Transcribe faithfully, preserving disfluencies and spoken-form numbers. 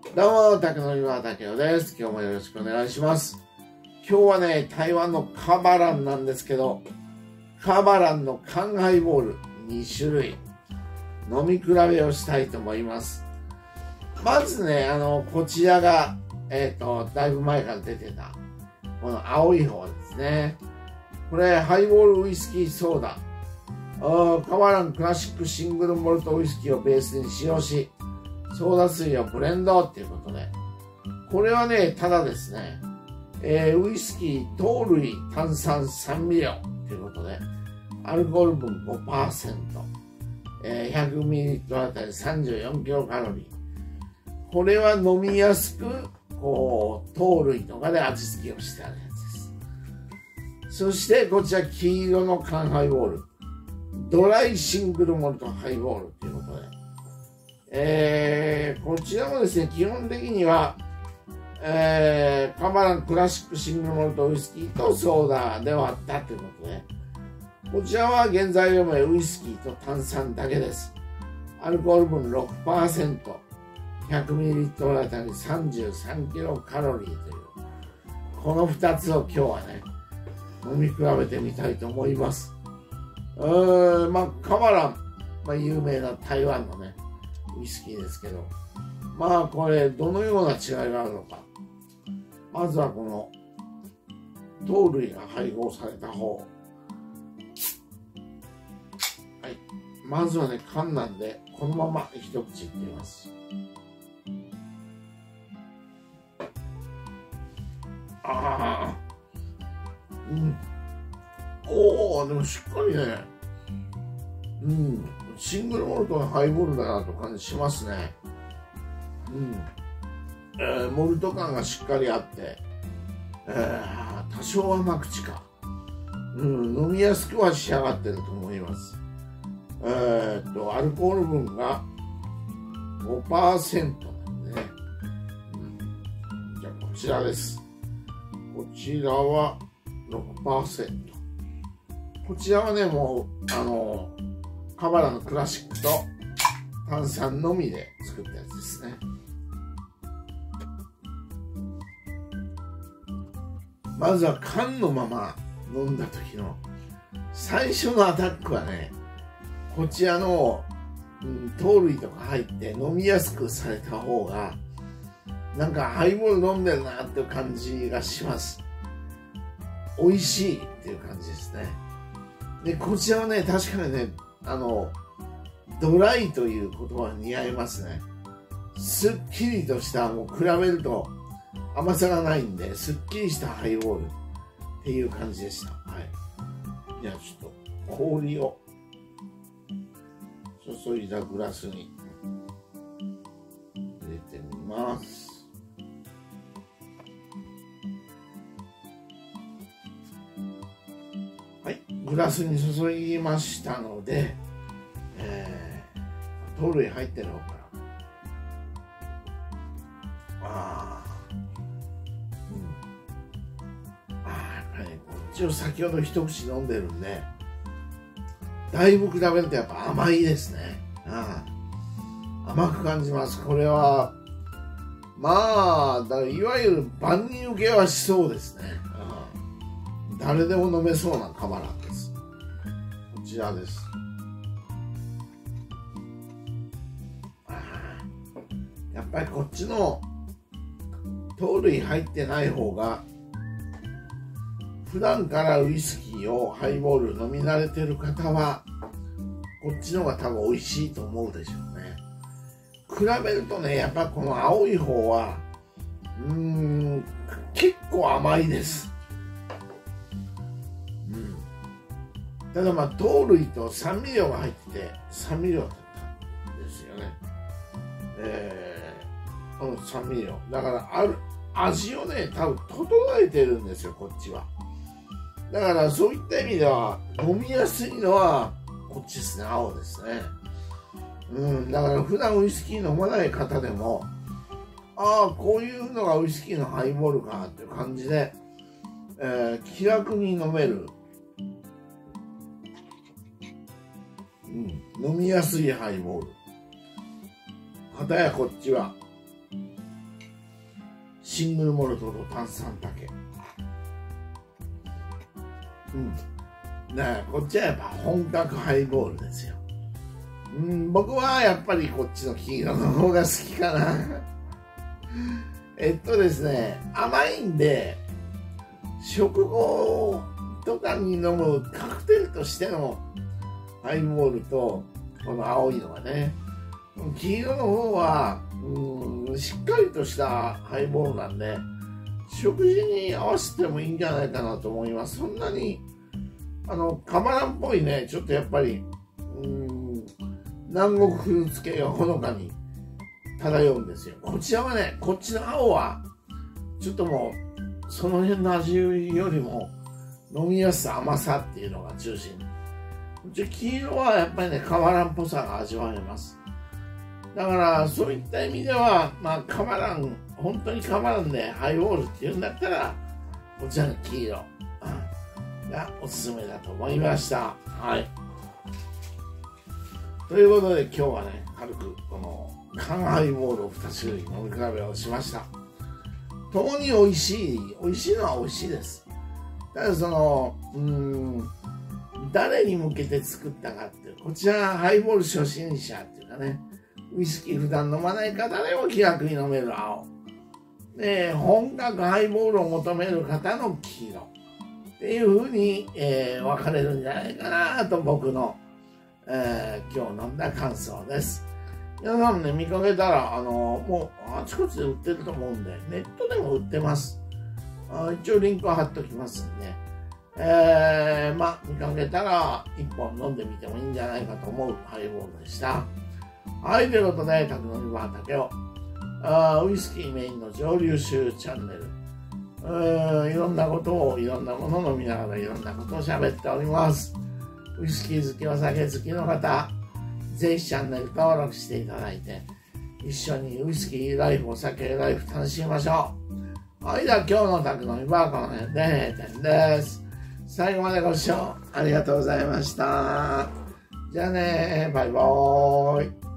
どうも、竹の岩竹雄です。今日もよろしくお願いします。今日はね、台湾のカバランなんですけど、カバランの缶ハイボールにしゅるい、飲み比べをしたいと思います。まずね、あの、こちらが、えっと、だいぶ前から出てた、この青い方ですね。これ、ハイボールウイスキーソーダ。カバランクラシックシングルモルトウイスキーをベースに使用し、ソーダ水をブレンドっていうことで、これはね、ただですね、えー、ウイスキー、糖類、炭酸さんミリオンということで、アルコール分 ごパーセント、えー、ひゃくミリリットルあたりさんじゅうよんキロカロリー。これは飲みやすく、こう、糖類とかで味付けをしてあるやつです。そして、こちら黄色の缶ハイボール。ドライシングルモルトハイボールということで、えー、こちらもですね、基本的には、えー、カバランクラシックシングルモルトウイスキーとソーダで割ったということで、こちらは原材料名ウイスキーと炭酸だけです。アルコール分 ろくパーセント、ひゃくミリリットルあたりさんじゅうさんキロカロリーという、このふたつを今日はね、飲み比べてみたいと思います。うーん、まあ、カバラン、まあ、有名な台湾のね、ウイスキーですけど、まあ、これ、どのような違いがあるのか。まずはこの、糖類が配合された方。はい。まずはね、缶なんで、このまま一口いってみます。ああ。うん。おお、でもしっかりね、うん、シングルモルトのハイボールだなと感じしますね。うん、えー、モルト感がしっかりあって、えー、多少甘口か、うん、飲みやすくは仕上がってると思います。えー、っと、アルコール分が ごパーセント なんでね、うん、じゃあこちらです。こちらは ろくパーセント。こちらはね、もう、あの、カバラのクラシックと炭酸のみで作ったやつですね。まずは缶のまま飲んだ時の最初のアタックはね、こちらの、うん、糖類とか入って飲みやすくされた方が、なんかハイボール飲んでるなっていう感じがします。美味しいっていう感じですね。で、こちらはね、確かにね、あの、ドライという言葉が似合いますね。すっきりとした、もう比べると甘さがないんで、すっきりしたハイボールっていう感じでした。はい。じゃあちょっと氷を注いだグラスに入れてみます。はい、グラスに注ぎましたので、えー、糖類入ってる方から、あー、うん、あー、やっぱりね、こっちを先ほど一口飲んでるんで、だいぶ比べるとやっぱ甘いですね。あー、甘く感じます。これは、まあ、だいわゆる万人受けはしそうですね。誰でも飲めそうなカバランです。こちらです。あ、やっぱりこっちの糖類入ってない方が、普段からウイスキーをハイボール飲み慣れてる方は、こっちの方が多分美味しいと思うでしょうね。比べるとね、やっぱこの青い方は、うーん、結構甘いです。ただまあ糖類と酸味料が入ってて酸味料だったんですよね。えー、この酸味料だからある味をね多分整えてるんですよこっちは。だからそういった意味では飲みやすいのはこっちですね、青ですね。うん、だから普段ウイスキー飲まない方でもああこういうのがウイスキーのハイボールかっていう感じで、えー、気楽に飲める。うん、飲みやすいハイボール。かたやこっちはシングルモルトと炭酸竹。うんだからこっちはやっぱ本格ハイボールですよ。うん、僕はやっぱりこっちの黄色の方が好きかな。えっとですね、甘いんで、食後とかに飲むカクテルとしてのハイボールと、この青いのはね、黄色の方は、うん、しっかりとしたハイボールなんで、食事に合わせてもいいんじゃないかなと思います。そんなに、あの、カマランっぽいね、ちょっとやっぱり、うん、南国フルーツ系がほのかに漂うんですよ。こちらはね、こっちの青は、ちょっともう、その辺の味よりも、飲みやすさ、甘さっていうのが中心。こっち黄色はやっぱりね、カマランっぽさが味わえます。だから、そういった意味では、まあ、カマラン、本当にカマランでハイボールっていうんだったら、こちらの黄色がおすすめだと思いました。はい。ということで今日はね、軽くこの缶ハイボールをに種類飲み比べをしました。ともに美味しい、美味しいのは美味しいです。ただその、うーん、誰に向けて作ったかっていう、こちらハイボール初心者っていうかね、ウイスキー普段飲まない方でも気楽に飲める青。で、本格ハイボールを求める方の黄色。っていう風に、えー、分かれるんじゃないかなと僕の、えー、今日飲んだ感想です。皆さんもね、見かけたら、あのもうあちこちで売ってると思うんで、ネットでも売ってます。あ一応リンクを貼っておきますんで、えー、まあ、見かけたら一本飲んでみてもいいんじゃないかと思うハイボールでした。はい、ということで、宅飲みバー竹雄、あウイスキーメインの蒸留酒チャンネル。いろんなことをいろんなものを飲みながらいろんなことを喋っております。ウイスキー好きお酒好きの方、ぜひチャンネル登録していただいて一緒にウイスキーライフお酒ライフ楽しみましょう。はい、では今日の宅飲みバーこの辺で閉店です。最後までご視聴ありがとうございました。じゃあね、バイバーイ。